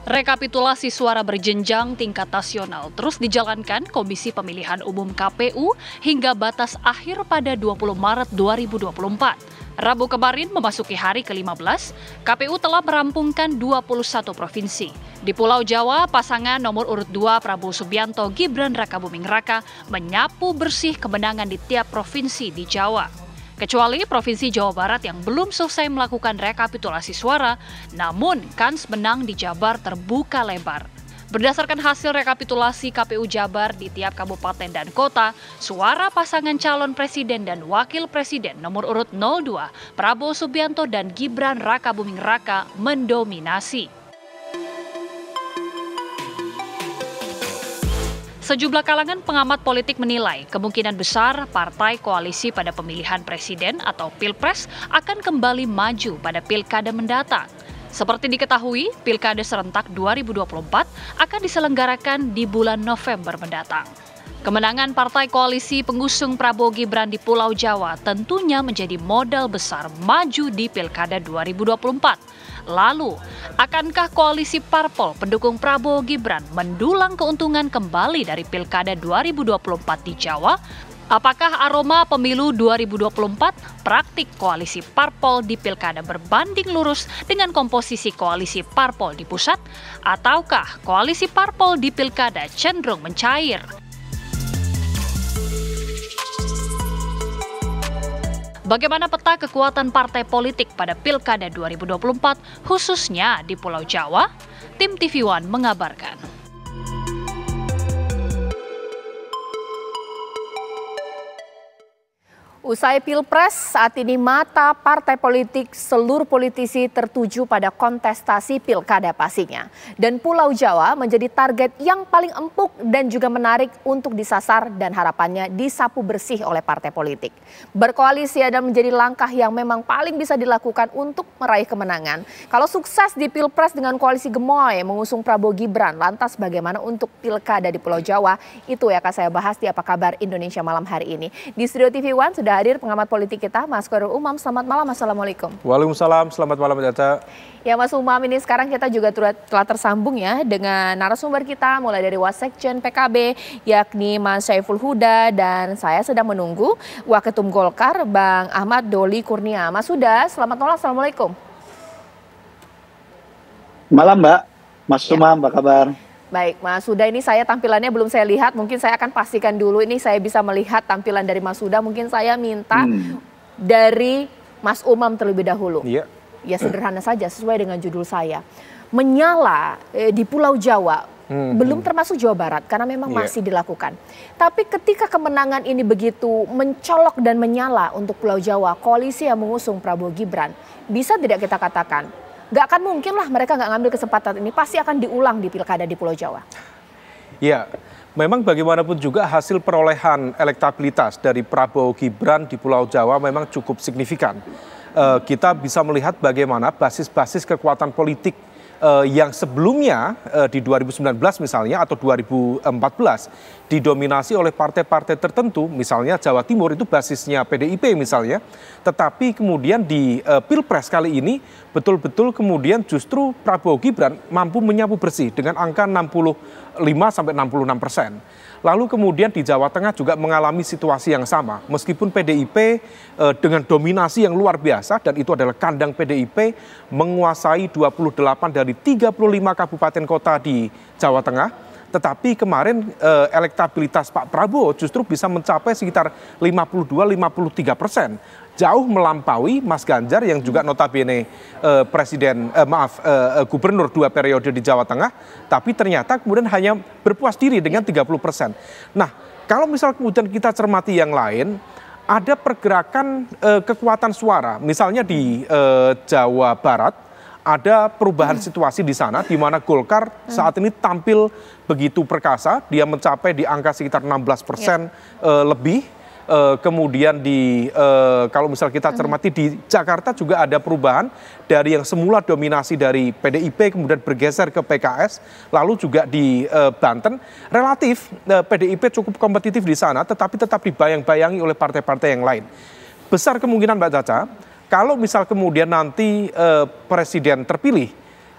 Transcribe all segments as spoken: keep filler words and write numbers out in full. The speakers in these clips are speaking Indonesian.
Rekapitulasi suara berjenjang tingkat nasional terus dijalankan Komisi Pemilihan Umum K P U hingga batas akhir pada dua puluh Maret dua ribu dua puluh empat. Rabu kemarin memasuki hari ke lima belas, K P U telah merampungkan dua puluh satu provinsi. Di Pulau Jawa, pasangan nomor urut dua Prabowo Subianto Gibran Rakabuming Raka menyapu bersih kemenangan di tiap provinsi di Jawa. Kecuali Provinsi Jawa Barat yang belum selesai melakukan rekapitulasi suara, namun kans menang di Jabar terbuka lebar. Berdasarkan hasil rekapitulasi K P U Jabar di tiap kabupaten dan kota, suara pasangan calon presiden dan wakil presiden nomor urut nol dua Prabowo Subianto dan Gibran Rakabuming Raka mendominasi. Sejumlah kalangan pengamat politik menilai kemungkinan besar partai koalisi pada pemilihan presiden atau pilpres akan kembali maju pada pilkada mendatang. Seperti diketahui, pilkada serentak dua ribu dua puluh empat akan diselenggarakan di bulan November mendatang. Kemenangan partai koalisi pengusung Prabowo Gibran di Pulau Jawa tentunya menjadi modal besar maju di pilkada dua ribu dua puluh empat. Lalu, akankah koalisi parpol pendukung Prabowo Gibran mendulang keuntungan kembali dari pilkada dua ribu dua puluh empat di Jawa? Apakah aroma pemilu dua ribu dua puluh empat praktik koalisi parpol di pilkada berbanding lurus dengan komposisi koalisi parpol di pusat? Ataukah koalisi parpol di pilkada cenderung mencair? Bagaimana peta kekuatan partai politik pada Pilkada dua ribu dua puluh empat, khususnya di Pulau Jawa? Tim T V One mengabarkan. Usai Pilpres, saat ini mata partai politik seluruh politisi tertuju pada kontestasi pilkada pastinya. Dan Pulau Jawa menjadi target yang paling empuk dan juga menarik untuk disasar dan harapannya disapu bersih oleh partai politik. Berkoalisi adalah menjadi langkah yang memang paling bisa dilakukan untuk meraih kemenangan. Kalau sukses di Pilpres dengan koalisi gemoy mengusung Prabowo Gibran, lantas bagaimana untuk pilkada di Pulau Jawa? Itu yang akan saya bahas di Apa Kabar Indonesia malam hari ini. Di Studio T V One sudah hadir pengamat politik kita, Mas Khairul Umam. Selamat malam, Assalamualaikum. Waalaikumsalam, selamat malam Caca. Ya Mas Umam, ini sekarang kita juga telah tersambung ya dengan narasumber kita mulai dari Wasekjen P K B yakni Mas Syaiful Huda, dan saya sedang menunggu Waketum Golkar Bang Ahmad Doli Kurnia. Mas Huda, selamat malam, Assalamualaikum. Malam Mbak, Mas Umam, ya. Apa kabar? Baik, Mas Huda, ini saya tampilannya belum saya lihat, mungkin saya akan pastikan dulu ini saya bisa melihat tampilan dari Mas Huda. Mungkin saya minta hmm. dari Mas Umam terlebih dahulu. Iya. Ya sederhana saja, sesuai dengan judul saya. Menyala eh, di Pulau Jawa, hmm. belum termasuk Jawa Barat, karena memang yeah. masih dilakukan. Tapi ketika kemenangan ini begitu mencolok dan menyala untuk Pulau Jawa, koalisi yang mengusung Prabowo Gibran, bisa tidak kita katakan, gak akan mungkin lah mereka gak ngambil kesempatan ini, pasti akan diulang di pilkada di Pulau Jawa. Ya, memang bagaimanapun juga hasil perolehan elektabilitas dari Prabowo Gibran di Pulau Jawa memang cukup signifikan. Uh, kita bisa melihat bagaimana basis-basis kekuatan politik uh, yang sebelumnya uh, di dua ribu sembilan belas misalnya atau dua ribu empat belas didominasi oleh partai-partai tertentu, misalnya Jawa Timur itu basisnya P D I P misalnya, tetapi kemudian di uh, Pilpres kali ini betul-betul kemudian justru Prabowo Gibran mampu menyapu bersih dengan angka enam puluh lima sampai enam puluh enam persen. Lalu kemudian di Jawa Tengah juga mengalami situasi yang sama, meskipun P D I P eh, dengan dominasi yang luar biasa, dan itu adalah kandang P D I P, menguasai dua puluh delapan dari tiga puluh lima kabupaten kota di Jawa Tengah. Tetapi kemarin eh, elektabilitas Pak Prabowo justru bisa mencapai sekitar lima puluh dua sampai lima puluh tiga persen. Jauh melampaui Mas Ganjar yang juga notabene eh, presiden, eh, maaf, eh, gubernur dua periode di Jawa Tengah, tapi ternyata kemudian hanya berpuas diri dengan tiga puluh persen. Nah, kalau misal kemudian kita cermati yang lain, ada pergerakan eh, kekuatan suara, misalnya di eh, Jawa Barat, ada perubahan situasi di sana, di mana Golkar saat ini tampil begitu perkasa, dia mencapai di angka sekitar enam belas persen eh, lebih. Uh, kemudian di uh, kalau misal kita cermati di Jakarta juga ada perubahan dari yang semula dominasi dari P D I P kemudian bergeser ke P K S, lalu juga di uh, Banten relatif uh, P D I P cukup kompetitif di sana, tetapi tetap dibayang-bayangi oleh partai-partai yang lain. Besar kemungkinan Mbak Caca, kalau misal kemudian nanti uh, presiden terpilih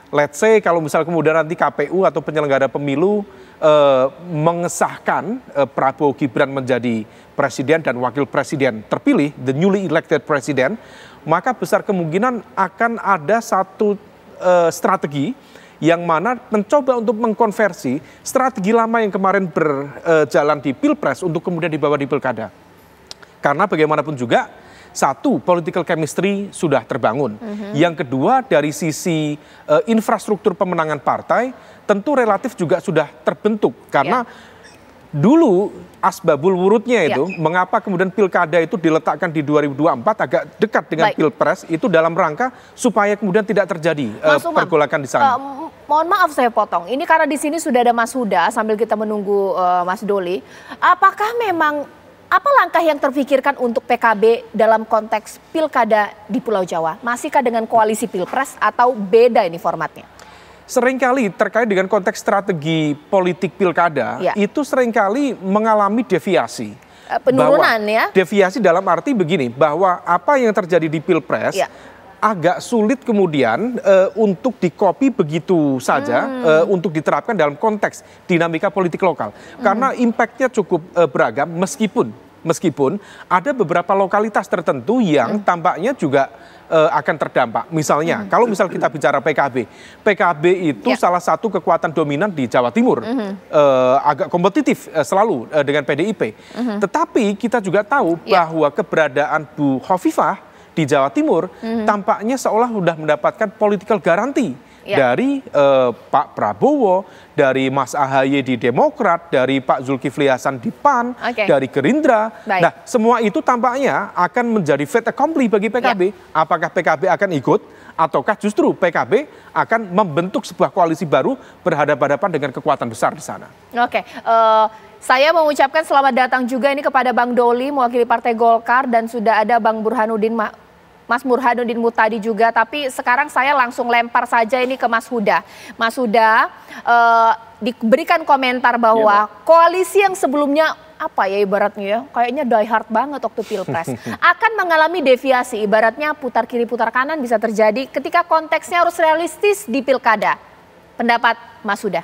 let's say kalau misal kemudian nanti K P U atau penyelenggara pemilu eh, mengesahkan eh, Prabowo Gibran menjadi presiden dan wakil presiden terpilih, the newly elected president, maka besar kemungkinan akan ada satu eh, strategi yang mana mencoba untuk mengkonversi strategi lama yang kemarin berjalan di Pilpres untuk kemudian dibawa di Pilkada. Karena bagaimanapun juga, satu, political chemistry sudah terbangun. Mm-hmm. Yang kedua, dari sisi uh, infrastruktur pemenangan partai, tentu relatif juga sudah terbentuk. Karena yeah. dulu asbabul wurudnya itu, yeah. mengapa kemudian pilkada itu diletakkan di dua ribu dua puluh empat agak dekat dengan Baik. Pilpres, itu dalam rangka supaya kemudian tidak terjadi uh, pergolakan di sana. Uh, mohon maaf saya potong, ini karena di sini sudah ada Mas Huda sambil kita menunggu uh, Mas Doli. Apakah memang apa langkah yang terpikirkan untuk P K B dalam konteks pilkada di Pulau Jawa? Masihkah dengan koalisi Pilpres atau beda ini formatnya? Seringkali terkait dengan konteks strategi politik pilkada, ya. itu seringkali mengalami deviasi. Penurunan bahwa ya? Deviasi dalam arti begini, bahwa apa yang terjadi di Pilpres ya. agak sulit kemudian uh, untuk dikopi begitu saja hmm. uh, untuk diterapkan dalam konteks dinamika politik lokal. Hmm. Karena impactnya cukup uh, beragam meskipun meskipun ada beberapa lokalitas tertentu yang hmm. tampaknya juga uh, akan terdampak. Misalnya hmm. kalau misal kita bicara P K B, P K B itu ya. salah satu kekuatan dominan di Jawa Timur, hmm. uh, agak kompetitif uh, selalu uh, dengan P D I P. Hmm. Tetapi kita juga tahu ya. bahwa keberadaan Bu Hovifah di Jawa Timur mm-hmm. tampaknya seolah sudah mendapatkan political garanti ya. dari uh, Pak Prabowo, dari Mas A H Y di Demokrat, dari Pak Zulkifli Hasan di P A N, okay. dari Gerindra. Baik. Nah, semua itu tampaknya akan menjadi fait accompli bagi P K B. Ya. Apakah P K B akan ikut ataukah justru P K B akan membentuk sebuah koalisi baru berhadapan-hadapan dengan kekuatan besar di sana? Oke, okay. uh... saya mengucapkan selamat datang juga ini kepada Bang Doli mewakili Partai Golkar dan sudah ada Bang Burhanuddin Mas Burhanuddin Muhtadi juga, tapi sekarang saya langsung lempar saja ini ke Mas Huda. Mas Huda, uh, diberikan komentar bahwa ya, koalisi yang sebelumnya apa ya ibaratnya ya, kayaknya die hard banget waktu Pilpres, akan mengalami deviasi, ibaratnya putar kiri putar kanan bisa terjadi ketika konteksnya harus realistis di Pilkada. Pendapat Mas Huda?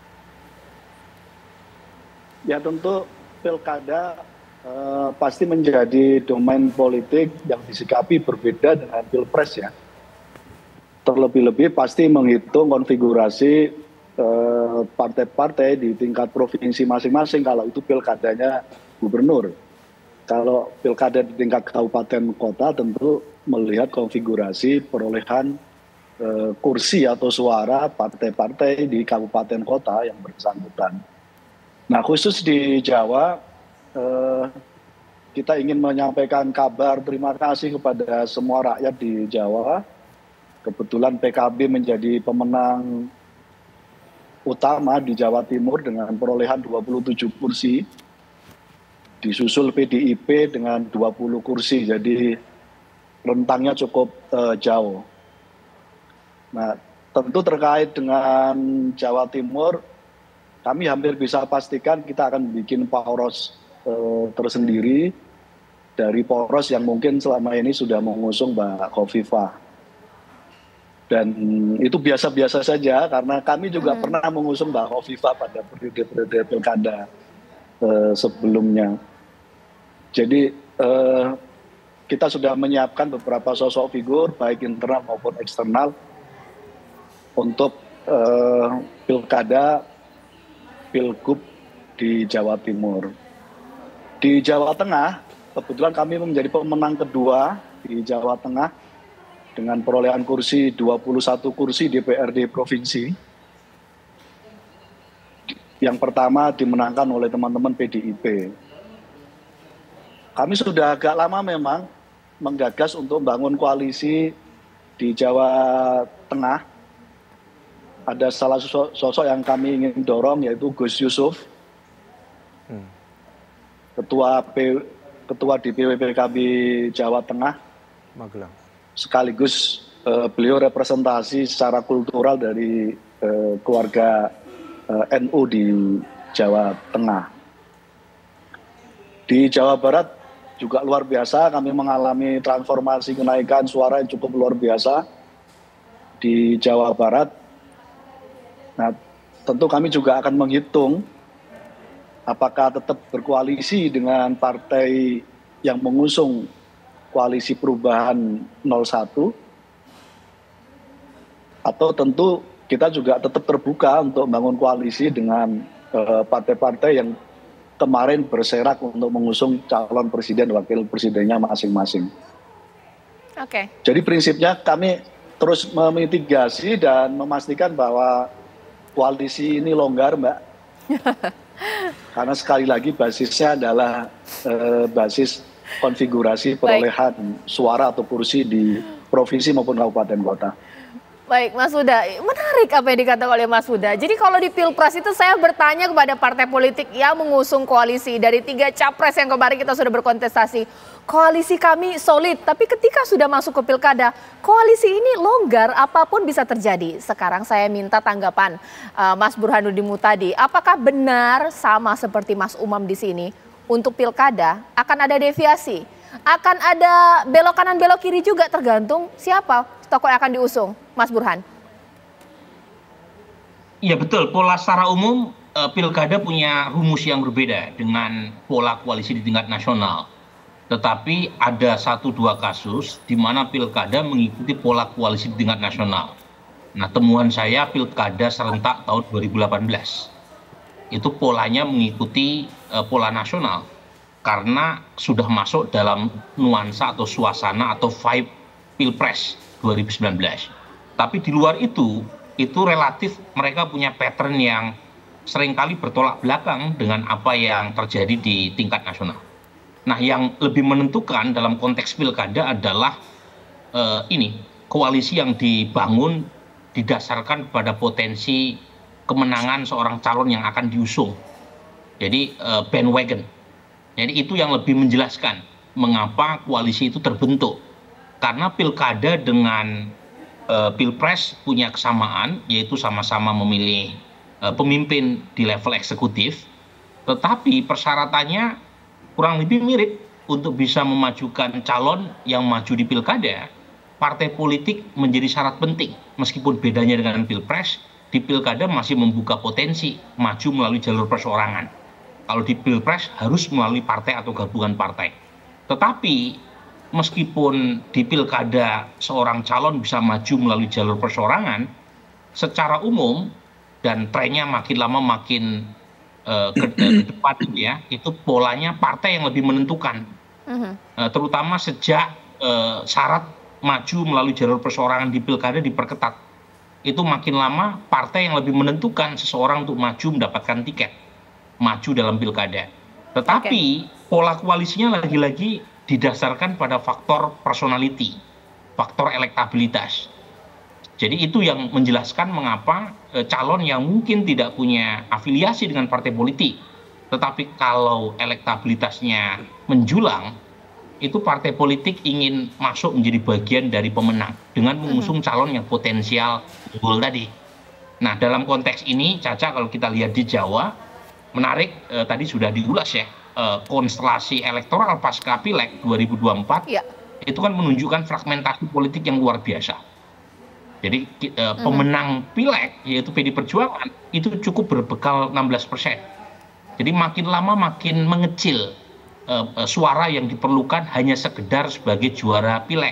Ya tentu Pilkada Uh, pasti menjadi domain politik yang disikapi berbeda dengan Pilpres ya. Terlebih-lebih pasti menghitung konfigurasi uh, partai-partai di tingkat provinsi masing-masing kalau itu pilkadanya gubernur. Kalau pilkada di tingkat kabupaten kota tentu melihat konfigurasi perolehan uh, kursi atau suara partai-partai di kabupaten kota yang bersangkutan. Nah khusus di Jawa, Uh, kita ingin menyampaikan kabar terima kasih kepada semua rakyat di Jawa. Kebetulan P K B menjadi pemenang utama di Jawa Timur dengan perolehan dua puluh tujuh kursi. Disusul P D I P dengan dua puluh kursi, jadi rentangnya cukup uh, jauh. Nah, tentu terkait dengan Jawa Timur, kami hampir bisa pastikan kita akan bikin poros tersendiri dari poros yang mungkin selama ini sudah mengusung Mbak Hovifah. Dan itu biasa-biasa saja karena kami juga hmm. pernah mengusung Mbak Hovifah pada periode-periode pilkada eh, sebelumnya. Jadi eh, kita sudah menyiapkan beberapa sosok figur baik internal maupun eksternal untuk eh, pilkada pilgub di Jawa Timur. Di Jawa Tengah, kebetulan kami menjadi pemenang kedua di Jawa Tengah dengan perolehan kursi dua puluh satu kursi D P R D provinsi. Yang pertama dimenangkan oleh teman-teman P D I P. Kami sudah agak lama memang menggagas untuk membangun koalisi di Jawa Tengah. Ada salah sosok yang kami ingin dorong yaitu Gus Yusuf. Hmm. Ketua P, Ketua D P W P K B Jawa Tengah, Magelang. Sekaligus uh, beliau representasi secara kultural dari uh, keluarga uh, N U di Jawa Tengah. Di Jawa Barat juga luar biasa, kami mengalami transformasi kenaikan suara yang cukup luar biasa. Di Jawa Barat Nah, tentu kami juga akan menghitung apakah tetap berkoalisi dengan partai yang mengusung koalisi perubahan nol satu, atau tentu kita juga tetap terbuka untuk membangun koalisi dengan partai-partai uh, yang kemarin berserak untuk mengusung calon presiden wakil presidennya masing-masing. Oke. Okay. Jadi prinsipnya kami terus memitigasi dan memastikan bahwa koalisi ini longgar, Mbak. Karena sekali lagi basisnya adalah eh, basis konfigurasi perolehan Baik. suara atau kursi di provinsi maupun kabupaten kota. Baik, Mas Huda, menarik apa yang dikatakan oleh Mas Huda. Jadi kalau di Pilpres itu saya bertanya kepada partai politik yang mengusung koalisi dari tiga capres yang kemarin kita sudah berkontestasi. Koalisi kami solid, tapi ketika sudah masuk ke Pilkada, koalisi ini longgar, apapun bisa terjadi. Sekarang saya minta tanggapan uh, Mas Burhanuddin Muhtadi. Apakah benar sama seperti Mas Umam di sini, untuk Pilkada akan ada deviasi? Akan ada belok kanan belok kiri juga, tergantung siapa tokoh yang akan diusung, Mas Burhan. Iya betul, pola secara umum eh, Pilkada punya rumus yang berbeda dengan pola koalisi di tingkat nasional. Tetapi ada satu dua kasus di mana Pilkada mengikuti pola koalisi di tingkat nasional. Nah, temuan saya Pilkada serentak tahun dua ribu delapan belas. Itu polanya mengikuti eh, pola nasional. Karena sudah masuk dalam nuansa atau suasana atau vibe Pilpres dua ribu sembilan belas. Tapi di luar itu, itu relatif mereka punya pattern yang seringkali bertolak belakang dengan apa yang terjadi di tingkat nasional. Nah, yang lebih menentukan dalam konteks Pilkada adalah eh, ini, koalisi yang dibangun didasarkan pada potensi kemenangan seorang calon yang akan diusung. Jadi eh, bandwagon. Jadi itu yang lebih menjelaskan mengapa koalisi itu terbentuk. Karena Pilkada dengan e, Pilpres punya kesamaan, yaitu sama-sama memilih e, pemimpin di level eksekutif. Tetapi persyaratannya kurang lebih mirip. Untuk bisa memajukan calon yang maju di Pilkada, partai politik menjadi syarat penting. Meskipun bedanya dengan Pilpres, di Pilkada masih membuka potensi maju melalui jalur perseorangan. Kalau di Pilpres harus melalui partai atau gabungan partai. Tetapi meskipun di Pilkada seorang calon bisa maju melalui jalur perseorangan, secara umum dan trennya makin lama makin uh, ke, ke depan ya, itu polanya partai yang lebih menentukan. Uh-huh. Uh, terutama sejak uh, syarat maju melalui jalur perseorangan di Pilkada diperketat. Itu makin lama partai yang lebih menentukan seseorang untuk maju mendapatkan tiket. Maju dalam Pilkada. Tetapi okay. pola koalisinya lagi-lagi didasarkan pada faktor personality, faktor elektabilitas. Jadi itu yang menjelaskan mengapa e, calon yang mungkin tidak punya afiliasi dengan partai politik, tetapi kalau elektabilitasnya menjulang, itu partai politik ingin masuk menjadi bagian dari pemenang dengan mengusung calon yang potensial unggul tadi. Nah, dalam konteks ini, Caca, kalau kita lihat di Jawa, menarik, eh, tadi sudah diulas ya, eh, konstelasi elektoral pasca Pileg dua ribu dua puluh empat ya. Itu kan menunjukkan fragmentasi politik yang luar biasa. Jadi eh, mm-hmm. pemenang Pileg yaitu P D I Perjuangan itu cukup berbekal enam belas persen. Jadi makin lama makin mengecil eh, eh, suara yang diperlukan hanya sekedar sebagai juara Pileg.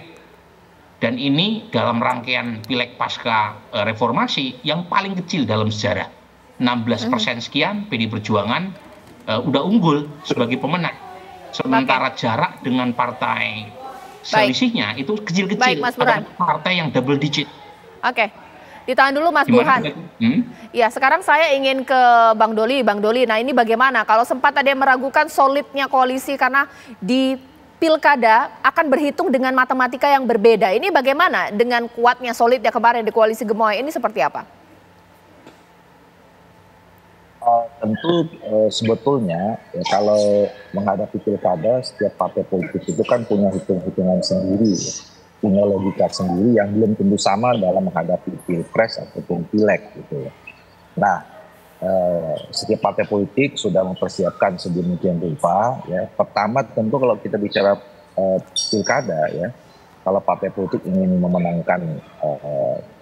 Dan ini dalam rangkaian Pileg pasca eh, reformasi yang paling kecil dalam sejarah. enam belas persen sekian P D I Perjuangan uh, udah unggul sebagai pemenang. Sementara okay. jarak dengan partai selisihnya itu kecil-kecil. Ada partai yang double digit. Oke, okay. Ditahan dulu Mas Burhan. Hmm? Ya, sekarang saya ingin ke Bang Doli. Bang Doli, nah ini bagaimana? Kalau sempat ada yang meragukan solidnya koalisi karena di Pilkada akan berhitung dengan matematika yang berbeda. Ini bagaimana dengan kuatnya solidnya kemarin di koalisi Gemoy ini seperti apa? Uh, tentu uh, sebetulnya ya, kalau menghadapi pilkada setiap partai politik itu kan punya hitung-hitungan sendiri, ya. Punya logika sendiri yang belum tentu sama dalam menghadapi pilpres ataupun pileg gitu ya. Nah, uh, setiap partai politik sudah mempersiapkan sedemikian rupa ya. Pertama tentu kalau kita bicara uh, pilkada ya, kalau partai politik ingin memenangkan uh,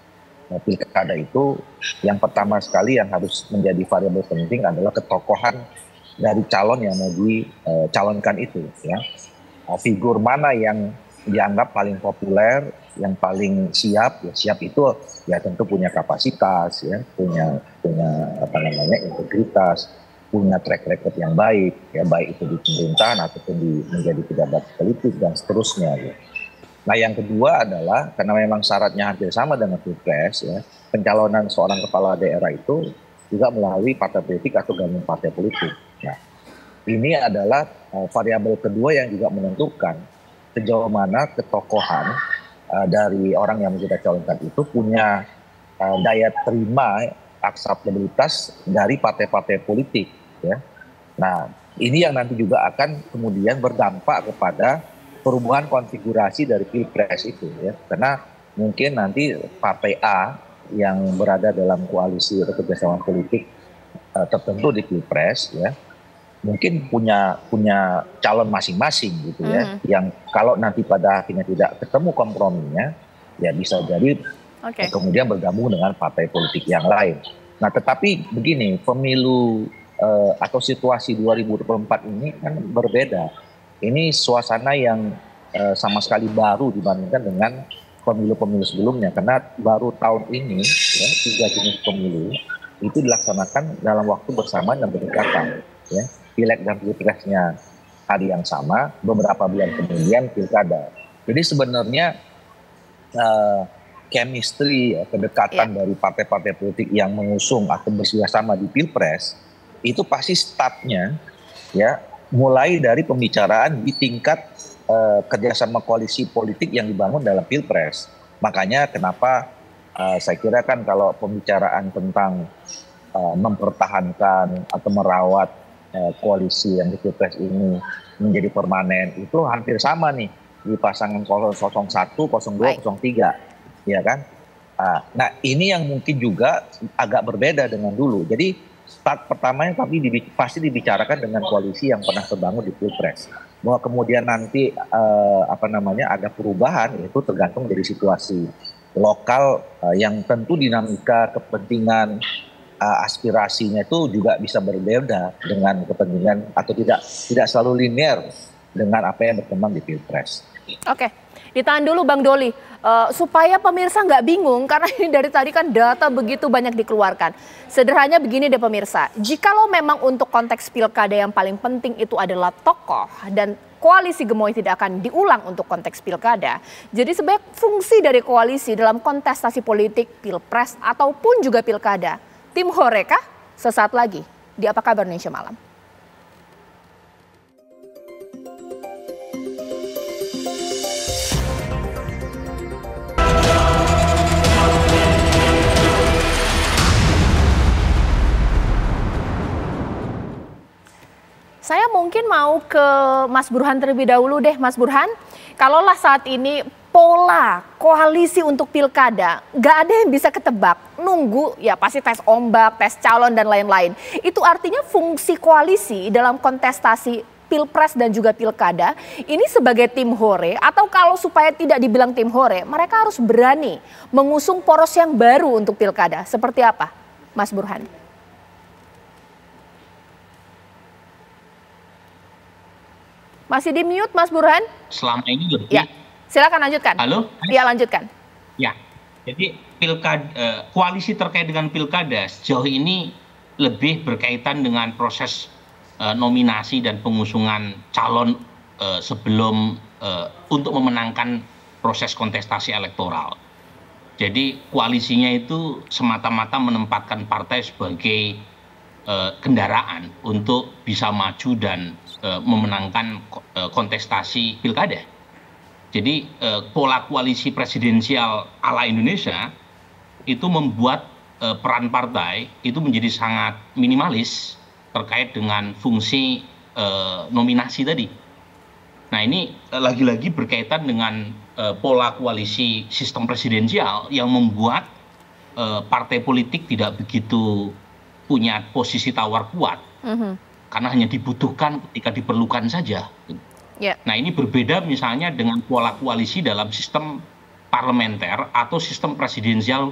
uh, pilkada itu yang pertama sekali yang harus menjadi variabel penting adalah ketokohan dari calon yang mau dicalonkan itu, ya. Uh, figur mana yang dianggap paling populer, yang paling siap, ya siap itu ya tentu punya kapasitas, ya punya punya apa namanya integritas, punya track record yang baik, ya baik itu di pemerintahan ataupun di menjadi pejabat politik dan seterusnya. Ya. Nah yang kedua adalah karena memang syaratnya hampir sama dengan pilpres, ya pencalonan seorang kepala daerah itu juga melalui partai politik atau gabungan partai politik. Nah ini adalah uh, variabel kedua yang juga menentukan sejauh mana ketokohan uh, dari orang yang kita calonkan itu punya uh, daya terima, akseptabilitas dari partai-partai politik. Ya. Nah ini yang nanti juga akan kemudian berdampak kepada perubahan konfigurasi dari pilpres itu, ya, karena mungkin nanti partai A yang berada dalam koalisi atau kerjasama politik uh, tertentu di pilpres, ya, mungkin punya punya calon masing-masing gitu, ya, mm. yang kalau nanti pada akhirnya tidak ketemu komprominya, ya bisa jadi okay. kemudian bergabung dengan partai politik yang lain. Nah, tetapi begini, pemilu uh, atau situasi dua ribu dua puluh empat ini kan berbeda. Ini suasana yang uh, sama sekali baru dibandingkan dengan pemilu-pemilu sebelumnya, karena baru tahun ini ya, tiga jenis pemilu itu dilaksanakan dalam waktu bersamaan dan berdekatan, ya. Pileg dan pilpresnya hari yang sama, beberapa bulan kemudian pilkada. Jadi sebenarnya uh, chemistry, ya, kedekatan yeah. dari partai-partai politik yang mengusung atau bersama di pilpres itu pasti startnya, ya, mulai dari pembicaraan di tingkat uh, kerjasama koalisi politik yang dibangun dalam pilpres. Makanya kenapa uh, saya kira kan kalau pembicaraan tentang uh, mempertahankan atau merawat uh, koalisi yang di pilpres ini menjadi permanen itu hampir sama nih di pasangan nol satu, nol dua, nol tiga, ya kan? Uh, nah ini yang mungkin juga agak berbeda dengan dulu. Jadi start pertamanya tapi dibi- pasti dibicarakan dengan koalisi yang pernah terbangun di pilpres. Bahwa kemudian nanti uh, apa namanya ada perubahan itu tergantung dari situasi lokal uh, yang tentu dinamika kepentingan uh, aspirasinya itu juga bisa berbeda dengan kepentingan atau tidak tidak selalu linear dengan apa yang berkembang di pilpres. Oke, ditahan dulu Bang Doli, uh, supaya pemirsa nggak bingung karena ini dari tadi kan data begitu banyak dikeluarkan. Sederhananya begini deh pemirsa, jikalau memang untuk konteks pilkada yang paling penting itu adalah tokoh dan koalisi gemoy tidak akan diulang untuk konteks pilkada. Jadi sebaik fungsi dari koalisi dalam kontestasi politik, pilpres ataupun juga pilkada. Tim Horeca sesaat lagi di Apa Kabar Indonesia Malam. Saya mungkin mau ke Mas Burhan terlebih dahulu deh, Mas Burhan. Kalaulah saat ini pola koalisi untuk pilkada, nggak ada yang bisa ketebak. Nunggu ya pasti tes ombak, tes calon dan lain-lain. Itu artinya fungsi koalisi dalam kontestasi pilpres dan juga pilkada ini sebagai tim hore, atau kalau supaya tidak dibilang tim hore, mereka harus berani mengusung poros yang baru untuk pilkada. Seperti apa, Mas Burhan? Masih di mute Mas Burhan? Selama ini lebih. Ya, silakan lanjutkan. Halo? Iya, lanjutkan. Ya, jadi pilkada, koalisi terkait dengan pilkada sejauh ini lebih berkaitan dengan proses uh, nominasi dan pengusungan calon uh, sebelum uh, untuk memenangkan proses kontestasi elektoral. Jadi koalisinya itu semata-mata menempatkan partai sebagai uh, kendaraan untuk bisa maju dan uh, memenangkan uh, kontestasi pilkada. Jadi uh, pola koalisi presidensial ala Indonesia itu membuat uh, peran partai itu menjadi sangat minimalis terkait dengan fungsi uh, nominasi tadi. Nah ini uh, lagi-lagi berkaitan dengan uh, pola koalisi sistem presidensial yang membuat uh, partai politik tidak begitu punya posisi tawar kuat, mm-hmm. karena hanya dibutuhkan ketika diperlukan saja. Yeah. Nah ini berbeda misalnya dengan pola koalisi dalam sistem parlementer atau sistem presidensial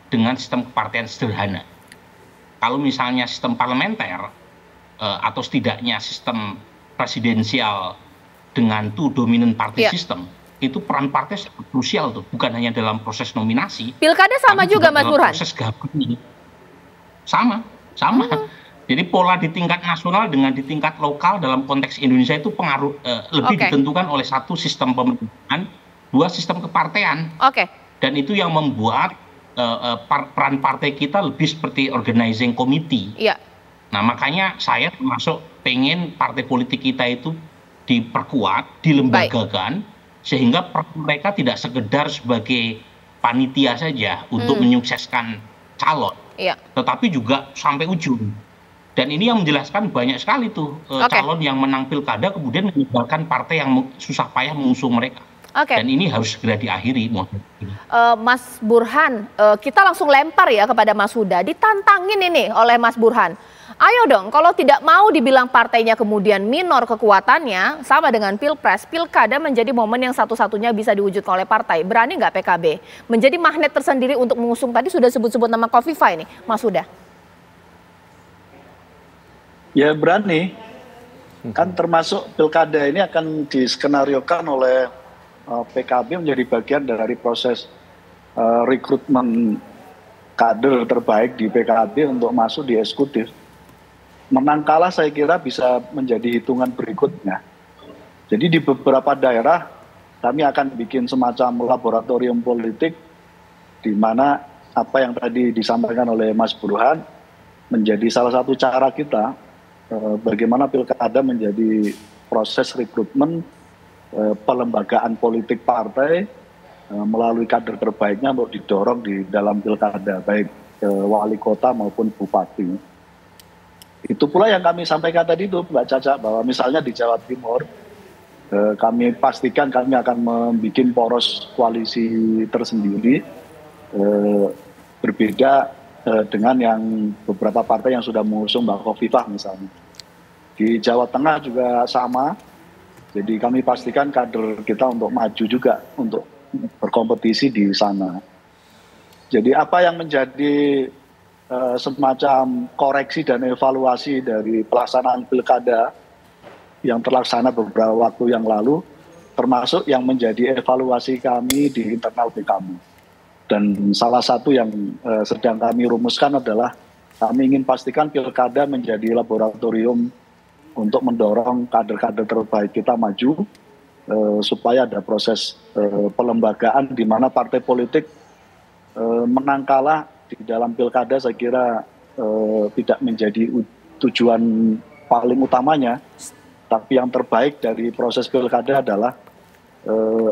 dengan sistem kepartean sederhana. Kalau misalnya sistem parlementer uh, atau setidaknya sistem presidensial dengan two dominant party yeah. system, itu peran partai sangat krusial tuh, bukan hanya dalam proses nominasi. Pilkada sama juga, Mas Burhan. Proses gabungan. Sama, sama. Hmm. Jadi pola di tingkat nasional dengan di tingkat lokal dalam konteks Indonesia itu pengaruh uh, lebih okay. ditentukan oleh satu sistem pemerintahan, dua sistem kepartean. Oke. Okay. Dan itu yang membuat uh, uh, par peran partai kita lebih seperti organizing committee. Iya. Nah, makanya saya termasuk pengen partai politik kita itu diperkuat, dilembagakan, Baik. sehingga mereka tidak sekedar sebagai panitia saja untuk hmm. menyukseskan calon, iya. tetapi juga sampai ujung. Dan ini yang menjelaskan banyak sekali tuh okay. calon yang menang pilkada kemudian meninggalkan partai yang susah payah mengusung mereka. Okay. Dan ini harus segera diakhiri. Uh, Mas Burhan, uh, kita langsung lempar ya kepada Mas Huda, ditantangin ini oleh Mas Burhan. Ayo dong, kalau tidak mau dibilang partainya kemudian minor kekuatannya, sama dengan Pilpres, Pilkada menjadi momen yang satu-satunya bisa diwujudkan oleh partai. Berani nggak P K B menjadi magnet tersendiri untuk mengusung, tadi sudah sebut-sebut nama Kofifa ini, Mas Huda? Ya berani, kan termasuk Pilkada ini akan diskenariokan oleh uh, P K B menjadi bagian dari proses uh, rekrutmen kader terbaik di P K B untuk masuk di eksekutif. Menang kalah saya kira bisa menjadi hitungan berikutnya. Jadi di beberapa daerah kami akan bikin semacam laboratorium politik di mana apa yang tadi disampaikan oleh Mas Burhan menjadi salah satu cara kita eh, bagaimana Pilkada menjadi proses rekrutmen eh, pelembagaan politik partai eh, melalui kader terbaiknya untuk didorong di dalam Pilkada baik eh, wali kota maupun bupati. Itu pula yang kami sampaikan tadi itu Mbak Caca, bahwa misalnya di Jawa Timur eh, kami pastikan kami akan membuat poros koalisi tersendiri eh, berbeda eh, dengan yang beberapa partai yang sudah mengusung Mbak Khofifah misalnya. Di Jawa Tengah juga sama, jadi kami pastikan kader kita untuk maju juga untuk berkompetisi di sana. Jadi apa yang menjadi Uh, semacam koreksi dan evaluasi dari pelaksanaan pilkada yang terlaksana beberapa waktu yang lalu, termasuk yang menjadi evaluasi kami di internal P K B. Dan salah satu yang uh, sedang kami rumuskan adalah kami ingin pastikan pilkada menjadi laboratorium untuk mendorong kader-kader terbaik kita maju, uh, supaya ada proses uh, pelembagaan di mana partai politik uh, menang kalah di dalam pilkada saya kira eh, tidak menjadi tujuan paling utamanya, tapi yang terbaik dari proses pilkada adalah eh,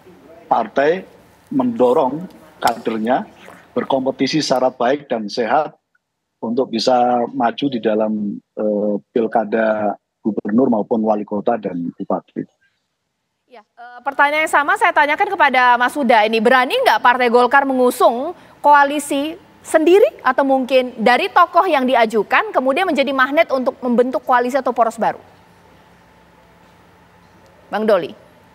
partai mendorong kadernya berkompetisi secara baik dan sehat untuk bisa maju di dalam eh, pilkada gubernur maupun wali kota dan bupati. Ya, e, pertanyaan yang sama saya tanyakan kepada Mas Huda ini, berani nggak Partai Golkar mengusung koalisi sendiri atau mungkin dari tokoh yang diajukan kemudian menjadi magnet untuk membentuk koalisi atau poros baru? Bang Doli.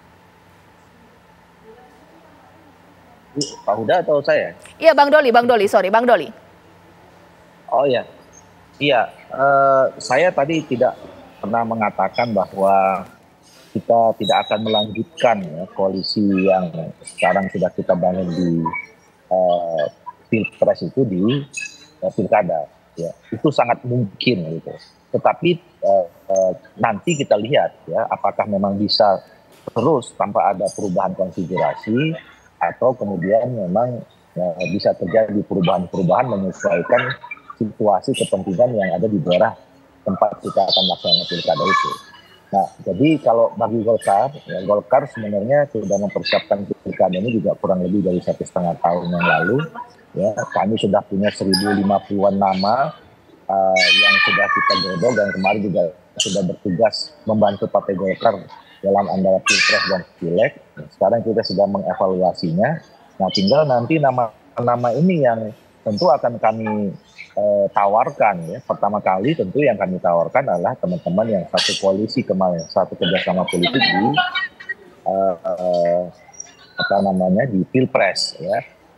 Pak Huda atau saya? Iya Bang Doli, Bang Doli, sorry Bang Doli. Oh ya, iya. Uh, saya tadi tidak pernah mengatakan bahwa kita tidak akan melanjutkan ya, koalisi yang sekarang sudah kita bangun di uh, Pilpres itu di uh, Pilkada. Ya. Itu sangat mungkin gitu. Tetapi uh, uh, nanti kita lihat ya apakah memang bisa terus tanpa ada perubahan konfigurasi atau kemudian memang uh, bisa terjadi perubahan-perubahan menyesuaikan situasi kepentingan yang ada di daerah tempat kita akan melaksanakan Pilkada itu. Nah, jadi kalau bagi Golkar, ya Golkar sebenarnya sudah mempersiapkan pilkada ini juga kurang lebih dari satu setengah tahun yang lalu. Ya, kami sudah punya seribu lima puluhan nama uh, yang sudah kita godok dan kemarin juga sudah bertugas membantu Partai Golkar dalam antara Pilpres dan Pileg. Sekarang kita sedang mengevaluasinya. Nah, tinggal nanti nama-nama ini yang tentu akan kami Eh, tawarkan ya. Pertama kali tentu yang kami tawarkan adalah teman-teman yang satu koalisi kemarin, satu kerjasama politik di eh, eh, apa namanya di Pilpres ya.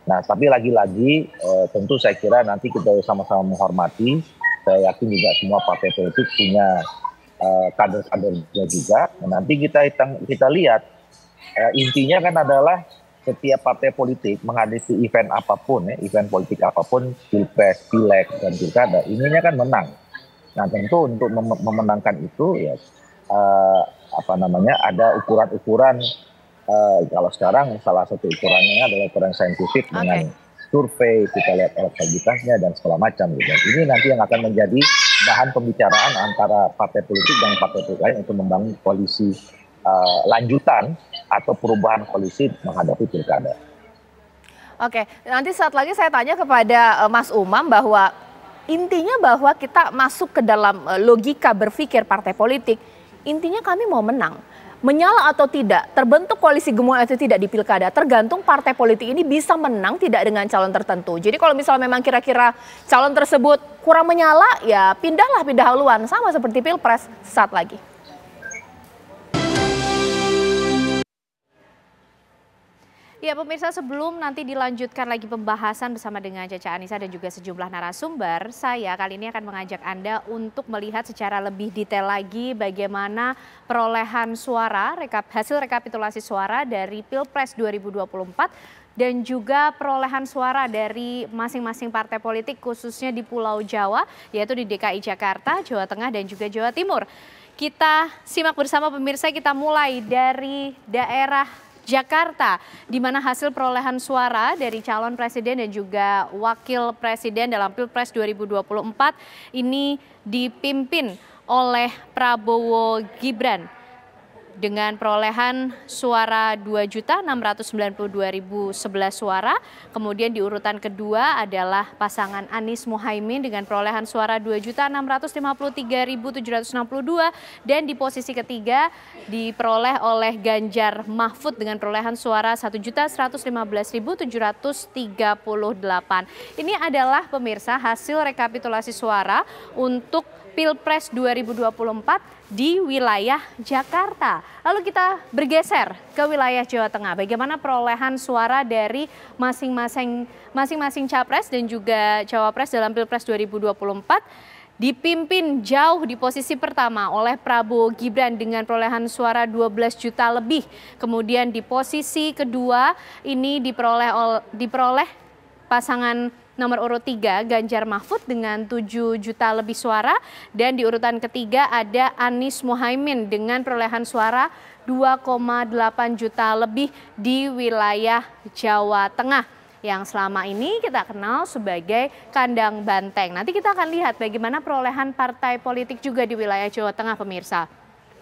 Nah, tapi lagi-lagi eh, tentu saya kira nanti kita sama-sama menghormati. Saya yakin juga semua partai politik punya eh, kader-kadernya juga. Nah, nanti kita kita lihat eh, intinya kan adalah setiap partai politik menghadapi event apapun, ya, event politik apapun, pilpres, pileg, dan pilkada, ininya kan menang. Nah, tentu untuk mem- memenangkan itu ya eh, apa namanya ada ukuran-ukuran. Uh, kalau sekarang salah satu ukurannya adalah ukuran saintifik okay. dengan survei, kita lihat elektabilitasnya dan segala macam gitu. Ini nanti yang akan menjadi bahan pembicaraan antara partai politik dan partai politik lain untuk membangun koalisi uh, lanjutan atau perubahan koalisi menghadapi pilkada. Oke, nanti saat lagi saya tanya kepada uh, Mas Umam bahwa intinya bahwa kita masuk ke dalam uh, logika berpikir partai politik, intinya kami mau menang. Menyala atau tidak, terbentuk koalisi gemuk atau tidak di pilkada, tergantung partai politik ini bisa menang tidak dengan calon tertentu. Jadi kalau misalnya memang kira-kira calon tersebut kurang menyala, ya pindahlah, pindah haluan. Sama seperti pilpres saat lagi. Ya pemirsa, sebelum nanti dilanjutkan lagi pembahasan bersama dengan Caca Anissa dan juga sejumlah narasumber, saya kali ini akan mengajak Anda untuk melihat secara lebih detail lagi bagaimana perolehan suara, rekap, hasil rekapitulasi suara dari Pilpres dua ribu dua puluh empat dan juga perolehan suara dari masing-masing partai politik khususnya di Pulau Jawa, yaitu di D K I Jakarta, Jawa Tengah dan juga Jawa Timur. Kita simak bersama pemirsa, kita mulai dari daerah Jakarta, di mana hasil perolehan suara dari calon presiden dan juga wakil presiden dalam Pilpres dua ribu dua puluh empat ini dipimpin oleh Prabowo Gibran dengan perolehan suara dua juta enam ratus sembilan puluh dua ribu sebelas suara. Kemudian di urutan kedua adalah pasangan Anies Muhaimin dengan perolehan suara dua juta enam ratus lima puluh tiga ribu tujuh ratus enam puluh dua dan di posisi ketiga diperoleh oleh Ganjar Mahfud dengan perolehan suara satu juta seratus lima belas ribu tujuh ratus tiga puluh delapan. Ini adalah pemirsa hasil rekapitulasi suara untuk Pilpres dua ribu dua puluh empat di wilayah Jakarta. Lalu kita bergeser ke wilayah Jawa Tengah. Bagaimana perolehan suara dari masing-masing masing-masing capres dan juga cawapres dalam Pilpres dua ribu dua puluh empat? Dipimpin jauh di posisi pertama oleh Prabowo Gibran dengan perolehan suara dua belas juta lebih. Kemudian di posisi kedua ini diperoleh diperoleh pasangan nomor urut tiga Ganjar Mahfud dengan tujuh juta lebih suara dan di urutan ketiga ada Anies Muhaimin dengan perolehan suara dua koma delapan juta lebih di wilayah Jawa Tengah yang selama ini kita kenal sebagai kandang banteng. Nanti kita akan lihat bagaimana perolehan partai politik juga di wilayah Jawa Tengah pemirsa.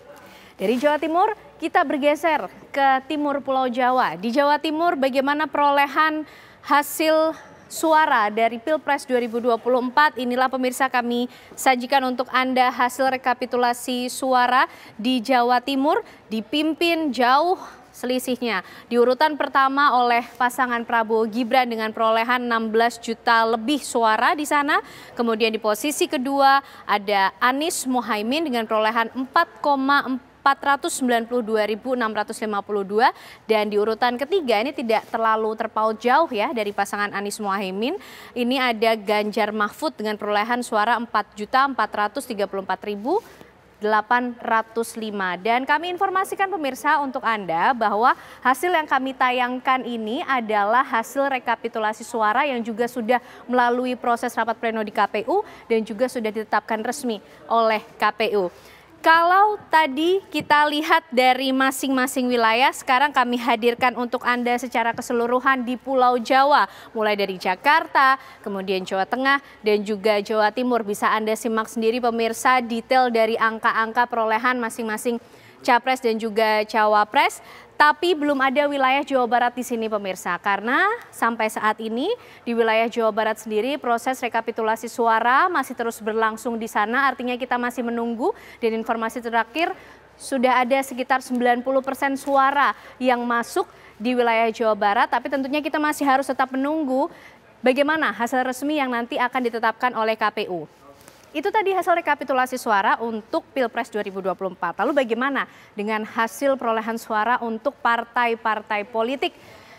Dari Jawa Timur kita bergeser ke timur Pulau Jawa. Di Jawa Timur bagaimana perolehan hasil suara dari Pilpres dua ribu dua puluh empat. Inilah pemirsa kami sajikan untuk Anda hasil rekapitulasi suara di Jawa Timur, dipimpin jauh selisihnya. Di urutan pertama oleh pasangan Prabowo Gibran dengan perolehan enam belas juta lebih suara di sana. Kemudian di posisi kedua ada Anies Muhaimin dengan perolehan empat koma empat ratus sembilan puluh dua ribu enam ratus lima puluh dua dan di urutan ketiga ini tidak terlalu terpaut jauh ya dari pasangan Anies Muhaimin. Ini ada Ganjar Mahfud dengan perolehan suara empat juta empat ratus tiga puluh empat ribu delapan ratus lima. Dan kami informasikan pemirsa untuk Anda bahwa hasil yang kami tayangkan ini adalah hasil rekapitulasi suara yang juga sudah melalui proses rapat pleno di K P U dan juga sudah ditetapkan resmi oleh K P U. Kalau tadi kita lihat dari masing-masing wilayah, sekarang kami hadirkan untuk Anda secara keseluruhan di Pulau Jawa. Mulai dari Jakarta, kemudian Jawa Tengah, dan juga Jawa Timur. Bisa Anda simak sendiri pemirsa detail dari angka-angka perolehan masing-masing capres dan juga cawapres. Tapi belum ada wilayah Jawa Barat di sini pemirsa, karena sampai saat ini di wilayah Jawa Barat sendiri proses rekapitulasi suara masih terus berlangsung di sana, artinya kita masih menunggu dan informasi terakhir sudah ada sekitar sembilan puluh persen suara yang masuk di wilayah Jawa Barat, tapi tentunya kita masih harus tetap menunggu bagaimana hasil resmi yang nanti akan ditetapkan oleh K P U. Itu tadi hasil rekapitulasi suara untuk Pilpres dua ribu dua puluh empat. Lalu bagaimana dengan hasil perolehan suara untuk partai-partai politik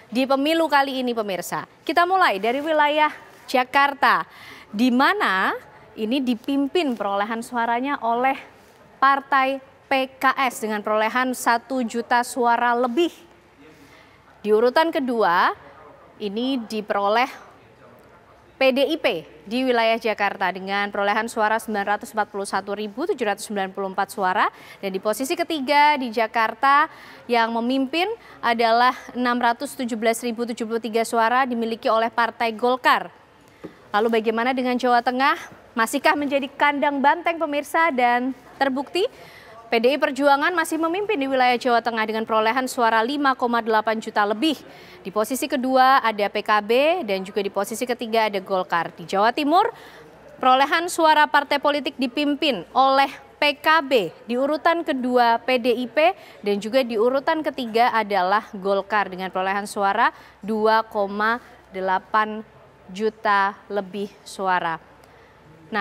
di pemilu kali ini pemirsa. Kita mulai dari wilayah Jakarta, di mana ini dipimpin perolehan suaranya oleh Partai P K S dengan perolehan satu juta suara lebih. Di urutan kedua ini diperoleh P D I P di wilayah Jakarta dengan perolehan suara sembilan ratus empat puluh satu ribu tujuh ratus sembilan puluh empat suara. Dan di posisi ketiga di Jakarta yang memimpin adalah enam ratus tujuh belas ribu tujuh puluh tiga suara dimiliki oleh Partai Golkar. Lalu bagaimana dengan Jawa Tengah? Masihkah menjadi kandang banteng pemirsa? Dan terbukti P D I Perjuangan masih memimpin di wilayah Jawa Tengah dengan perolehan suara lima koma delapan juta lebih. Di posisi kedua ada P K B dan juga di posisi ketiga ada Golkar. Di Jawa Timur perolehan suara partai politik dipimpin oleh P K B. Di urutan kedua P D I P dan juga di urutan ketiga adalah Golkar dengan perolehan suara dua koma delapan juta lebih suara. Nah,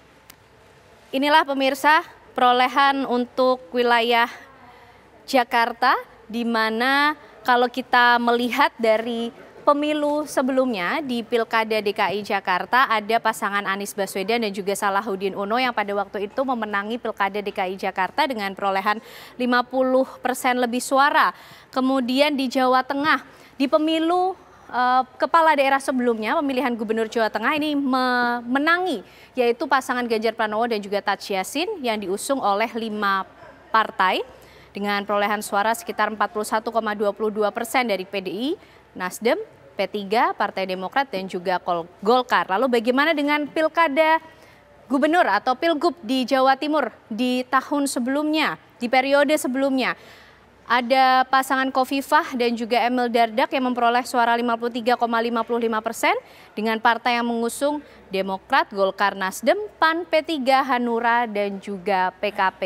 inilah pemirsa perolehan untuk wilayah Jakarta, di mana kalau kita melihat dari pemilu sebelumnya di Pilkada D K I Jakarta ada pasangan Anies Baswedan dan juga Salahuddin Uno yang pada waktu itu memenangi Pilkada D K I Jakarta dengan perolehan lima puluh persen lebih suara. Kemudian di Jawa Tengah di pemilu Uh, kepala daerah sebelumnya pemilihan gubernur Jawa Tengah ini memenangi yaitu pasangan Ganjar Pranowo dan juga Taj Yassin yang diusung oleh lima partai dengan perolehan suara sekitar empat puluh satu koma dua puluh dua persen dari P D I, Nasdem, P tiga, Partai Demokrat dan juga Golkar. Lalu bagaimana dengan Pilkada Gubernur atau Pilgub di Jawa Timur di tahun sebelumnya, di periode sebelumnya? Ada pasangan Khofifah dan juga Emil Dardak yang memperoleh suara lima puluh tiga koma lima puluh lima persen dengan partai yang mengusung Demokrat, Golkar, Nasdem, P A N, P tiga, Hanura dan juga P K P.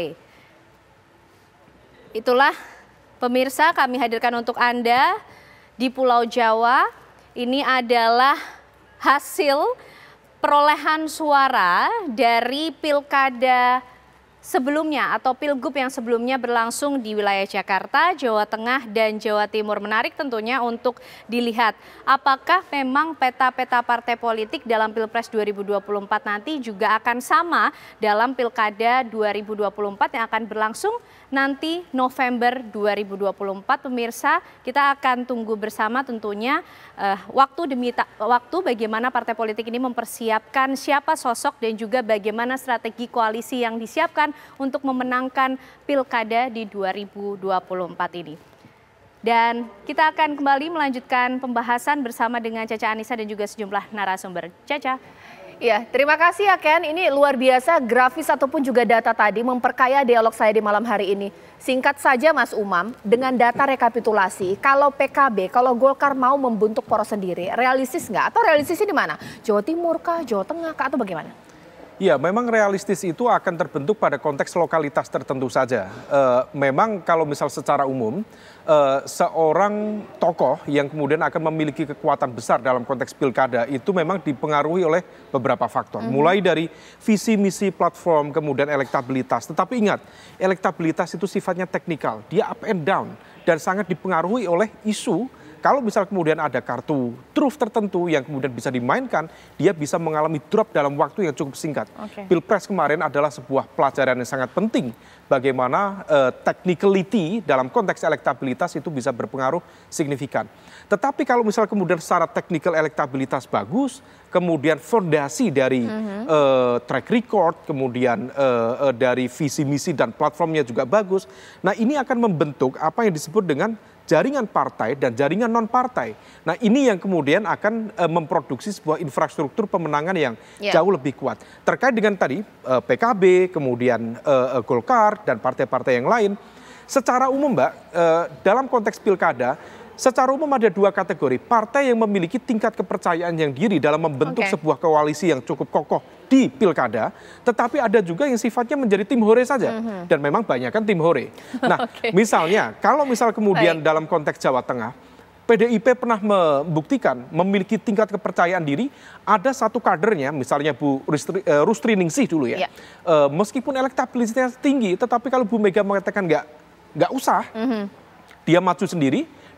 Itulah pemirsa kami hadirkan untuk Anda di Pulau Jawa. Ini adalah hasil perolehan suara dari Pilkada sebelumnya atau Pilgub yang sebelumnya berlangsung di wilayah Jakarta, Jawa Tengah, dan Jawa Timur. Menarik tentunya untuk dilihat apakah memang peta-peta partai politik dalam Pilpres dua ribu dua puluh empat nanti juga akan sama dalam Pilkada dua ribu dua puluh empat yang akan berlangsung nanti November dua ribu dua puluh empat. Pemirsa, kita akan tunggu bersama tentunya uh, waktu demi waktu bagaimana partai politik ini mempersiapkan siapa sosok dan juga bagaimana strategi koalisi yang disiapkan untuk memenangkan Pilkada di dua ribu dua puluh empat ini. Dan kita akan kembali melanjutkan pembahasan bersama dengan Caca Anissa dan juga sejumlah narasumber. Caca. Ya, terima kasih ya Ken. Ini luar biasa grafis ataupun juga data tadi memperkaya dialog saya di malam hari ini. Singkat saja Mas Umam, dengan data rekapitulasi, kalau P K B, kalau Golkar mau membentuk poros sendiri, realistis nggak? Atau realistisnya di mana? Jawa Timur kah, Jawa Tengah kah, atau bagaimana? Ya, memang realistis itu akan terbentuk pada konteks lokalitas tertentu saja. E, memang kalau misal secara umum, e, seorang tokoh yang kemudian akan memiliki kekuatan besar dalam konteks pilkada itu memang dipengaruhi oleh beberapa faktor. Mm-hmm. Mulai dari visi, misi, platform, kemudian elektabilitas. Tetapi ingat, elektabilitas itu sifatnya teknikal, dia up and down dan sangat dipengaruhi oleh isu. Kalau misal kemudian ada kartu truf tertentu yang kemudian bisa dimainkan, dia bisa mengalami drop dalam waktu yang cukup singkat. Okay. Pilpres kemarin adalah sebuah pelajaran yang sangat penting bagaimana uh, technicality dalam konteks elektabilitas itu bisa berpengaruh signifikan. Tetapi kalau misal kemudian secara teknikal elektabilitas bagus, kemudian fondasi dari mm-hmm. uh, track record, kemudian uh, uh, dari visi misi dan platformnya juga bagus. Nah, ini akan membentuk apa yang disebut dengan jaringan partai dan jaringan non-partai. Nah, ini yang kemudian akan uh, memproduksi sebuah infrastruktur pemenangan yang yeah. jauh lebih kuat. Terkait dengan tadi uh, P K B, kemudian uh, uh, Golkar, dan partai-partai yang lain, secara umum Mbak, uh, dalam konteks pilkada, secara umum ada dua kategori. Partai yang memiliki tingkat kepercayaan yang diri dalam membentuk okay. sebuah koalisi yang cukup kokoh di pilkada, tetapi ada juga yang sifatnya menjadi tim hore saja. Mm-hmm. Dan memang banyak kan tim hore. Nah, okay. misalnya, kalau misal kemudian Baik. dalam konteks Jawa Tengah, P D I P pernah membuktikan memiliki tingkat kepercayaan diri, ada satu kadernya, misalnya Bu Rustri, uh, Rustri Ningsih dulu ya, yeah. uh, meskipun elektabilitasnya tinggi, tetapi kalau Bu Mega mengatakan nggak nggak usah, mm-hmm. dia maju sendiri,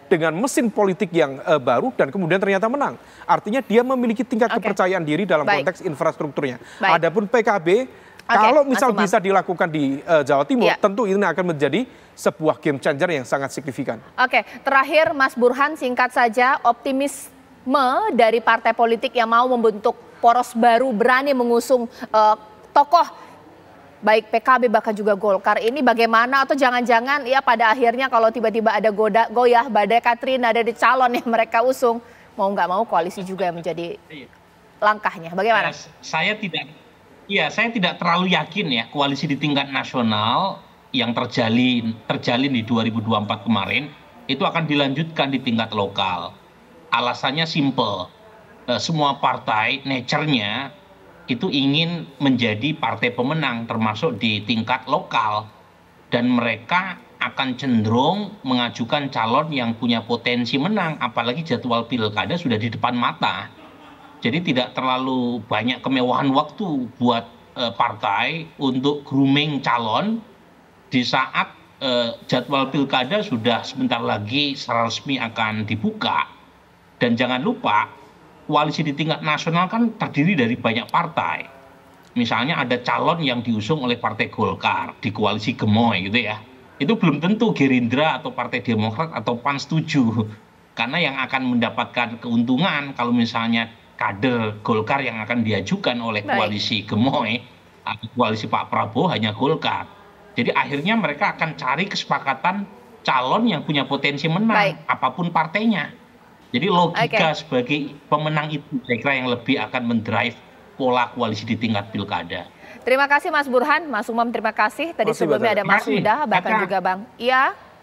dengan mesin politik yang uh, baru dan kemudian ternyata menang. Artinya dia memiliki tingkat okay. kepercayaan diri dalam Baik. konteks infrastrukturnya. Baik. Adapun P K B, okay. kalau misal bisa dilakukan di uh, Jawa Timur, ya. tentu ini akan menjadi sebuah game changer yang sangat signifikan. Oke, terakhir Mas Burhan, singkat saja, optimisme dari partai politik yang mau membentuk poros baru, berani mengusung uh, tokoh baik P K B bahkan juga Golkar ini bagaimana, atau jangan-jangan ya pada akhirnya kalau tiba-tiba ada goda, goyah badai Katrina dari calon yang mereka usung, mau nggak mau koalisi juga yang menjadi langkahnya, bagaimana? Saya tidak, ya saya tidak terlalu yakin ya koalisi di tingkat nasional yang terjalin terjalin di dua ribu dua puluh empat kemarin itu akan dilanjutkan di tingkat lokal. Alasannya simple, semua partai nature-nya itu ingin menjadi partai pemenang termasuk di tingkat lokal, dan mereka akan cenderung mengajukan calon yang punya potensi menang, apalagi jadwal pilkada sudah di depan mata. Jadi tidak terlalu banyak kemewahan waktu buat eh, partai untuk grooming calon di saat eh, jadwal pilkada sudah sebentar lagi secara resmi akan dibuka. Dan jangan lupa, koalisi di tingkat nasional kan terdiri dari banyak partai. Misalnya ada calon yang diusung oleh Partai Golkar di koalisi Gemoy gitu ya. Itu belum tentu Gerindra atau Partai Demokrat atau P A N setuju. Karena yang akan mendapatkan keuntungan kalau misalnya kader Golkar yang akan diajukan oleh koalisi Gemoy atau koalisi Pak Prabowo hanya Golkar. Jadi akhirnya mereka akan cari kesepakatan calon yang punya potensi menang, Baik. apapun partainya. Jadi logika okay. sebagai pemenang itu saya kira yang lebih akan mendrive pola koalisi di tingkat pilkada. Terima kasih Mas Burhan, Mas Umam terima kasih. Tadi Masih sebelumnya betul. ada Mas Huda, bahkan Kata. juga Bang Iya.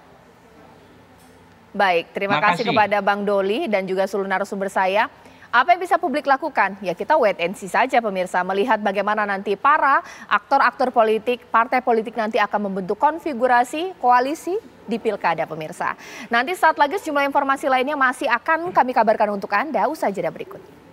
Baik, terima, terima kasih, kasih kepada Bang Doli dan juga seluruh narasumber saya. Apa yang bisa publik lakukan? Ya kita wait and see saja pemirsa, melihat bagaimana nanti para aktor-aktor politik, partai politik nanti akan membentuk konfigurasi koalisi di pilkada pemirsa. Nanti saat lagi sejumlah informasi lainnya masih akan kami kabarkan untuk Anda usai jeda berikut.